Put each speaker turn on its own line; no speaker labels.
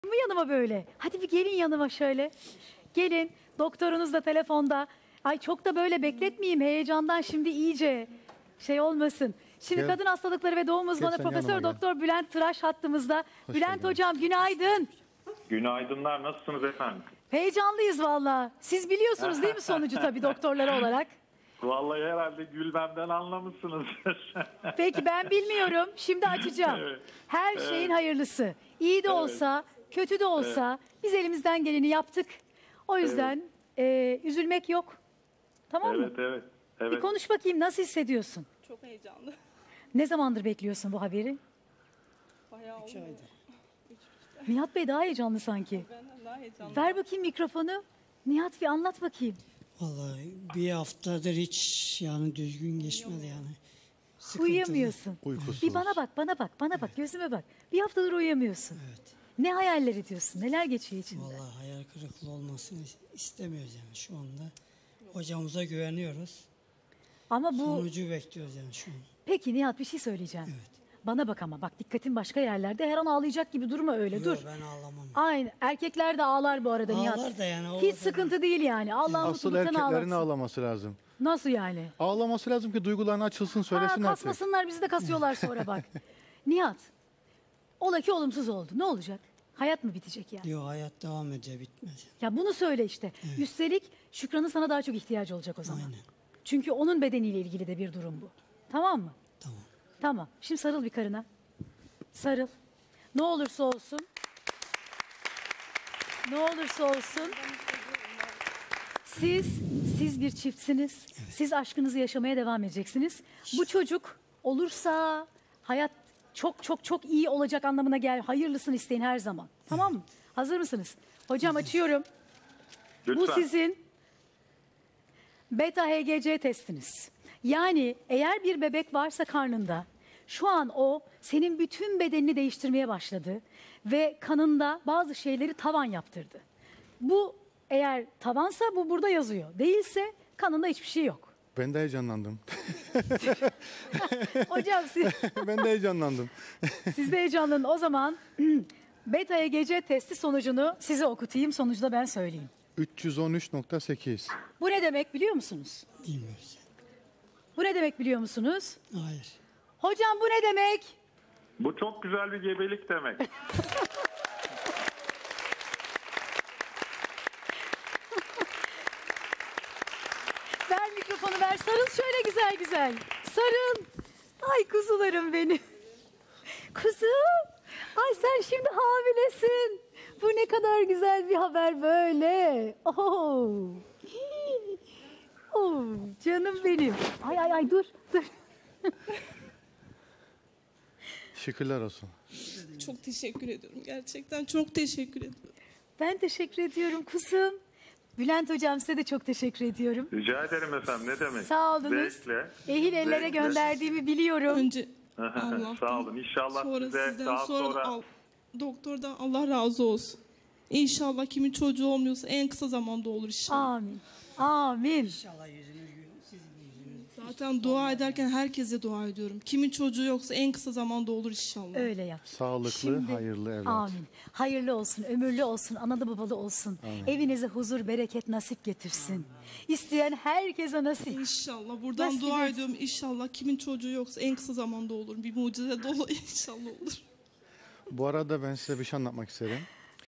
mı yanıma böyle? Hadi bir gelin yanıma şöyle. Gelin. Doktorunuz da telefonda. Ay çok da böyle bekletmeyeyim heyecandan şimdi iyice şey olmasın. Şimdi
Gel.
kadın hastalıkları ve doğum uzmanı
sen
Profesör
yanıma gel.
Doktor Bülent Tıraş hattımızda.
Hoş
Bülent
geldin.
hocam günaydın.
Günaydınlar, nasılsınız efendim?
Heyecanlıyız valla. Siz biliyorsunuz değil mi sonucu tabii doktorlar olarak?
Vallahi herhalde gülmemden anlamışsınızdır.
Peki ben bilmiyorum. Şimdi açacağım.
Evet.
Her şeyin hayırlısı. İyi de olsa, kötü de olsa biz elimizden geleni yaptık. O yüzden üzülmek yok. Tamam mı?
Evet.
Bir konuş bakayım, nasıl hissediyorsun?
Çok heyecanlı.
Ne zamandır bekliyorsun bu haberi?
Bayağı oldu.
Nihat Bey daha heyecanlı sanki.
Benden daha heyecanlı.
Ver bakayım mikrofonu. Nihat bir anlat bakayım.
Vallahi bir haftadır hiç yani düzgün geçmedi yani. Sıkıntılı.
Uyuyamıyorsun.
Uykusuz.
Bir bana bak, gözüme bak. Bir haftadır uyuyamıyorsun.
Evet.
Ne hayaller ediyorsun? Neler geçiyor içinde?
Vallahi hayal kırıklığı olmasını istemiyoruz yani şu anda. Hocamıza güveniyoruz.
Ama bu
Sonucu bekliyoruz yani şu an.
peki Nihat bir şey söyleyeceğim.
Evet.
Bana bak ama bak dikkatin başka yerlerde. Her an ağlayacak gibi durma öyle
Yok,
dur.
ben ağlamam.
Aynı. Erkekler de ağlar bu arada Nihat.
Ağlar da yani, o
Hiç
da-
sıkıntı değil yani. Allah'ın
Asıl
mutluluktan
erkeklerin
ağlasın.
ağlaması lazım.
Nasıl yani?
Ağlaması lazım ki duygularını açılsın, söylesin artık.
Kasmasınlar bizi de kasıyorlar sonra bak. Nihat. Ola ki olumsuz oldu. Ne olacak? Hayat mı bitecek yani?
Diyor hayat devam ediyor bitmez.
Ya bunu söyle işte. Üstelik Şükran'ın sana daha çok ihtiyacı olacak o zaman.
Aynen.
Çünkü onun bedeniyle ilgili de bir durum bu. Tamam mı?
Tamam.
Tamam. Şimdi sarıl bir karına. Sarıl. Ne olursa olsun. Ne olursa olsun. Siz bir çiftsiniz. Siz aşkınızı yaşamaya devam edeceksiniz. Bu çocuk olursa hayat çok çok çok iyi olacak anlamına gel. Hayırlısını isteyin her zaman. Tamam mı? Hazır mısınız? Hocam açıyorum.
Lütfen.
Bu sizin beta HGC testiniz. Yani eğer bir bebek varsa karnında şu an o senin bütün bedenini değiştirmeye başladı ve kanında bazı şeyleri tavan yaptırdı. Bu eğer tavansa bu burada yazıyor. Değilse kanında hiçbir şey yok.
Ben de heyecanlandım.
Hocam
Ben de heyecanlandım.
siz de heyecanlanın. O zaman beta HGC testi sonucunu size okutayım. Sonucu da ben söyleyeyim.
313.8.
Bu ne demek biliyor musunuz?
Bilmiyoruz.
Bu ne demek biliyor musunuz?
Hayır.
Hocam bu ne demek?
Bu çok güzel bir gebelik demek.
Ver mikrofonu ver. Sarıl şöyle güzel güzel. Sarıl. Ay kuzularım benim. Kuzum. Ay sen şimdi hamilesin. Bu ne kadar güzel bir haber böyle. Oh. Oh, canım benim. Ay dur.
Şükürler olsun.
Çok teşekkür ediyorum. Gerçekten çok teşekkür ediyorum.
Ben teşekkür ediyorum kuzum. Bülent hocam size de çok teşekkür ediyorum.
Rica ederim efendim, ne demek?
Sağ olunuz.
Zevkle.
Ehil ellere
Zevkle.
gönderdiğimi biliyorum.
Önce Allah'tan.
Sağ olun. İnşallah
sonra
size
sizden,
daha sonra...
doktordan Allah razı olsun. İnşallah kimin çocuğu olmuyorsa en kısa zamanda olur inşallah.
Amin. Amin.
İnşallah yüzünüz sizin yüzünüz.
Zaten dua ederken herkese dua ediyorum. Kimin çocuğu yoksa en kısa zamanda olur inşallah.
Öyle yap.
Sağlıklı, hayırlı evlat.
Amin. Hayırlı olsun, ömürlü olsun, analı babalı olsun. Evinize huzur, bereket nasip getirsin. İsteyen herkese nasip.
İnşallah. Buradan
Nasip
dua
etsin.
ediyorum. İnşallah kimin çocuğu yoksa en kısa zamanda olur. Bir mucize dolu inşallah olur.
Bu arada ben size bir şey anlatmak isterim.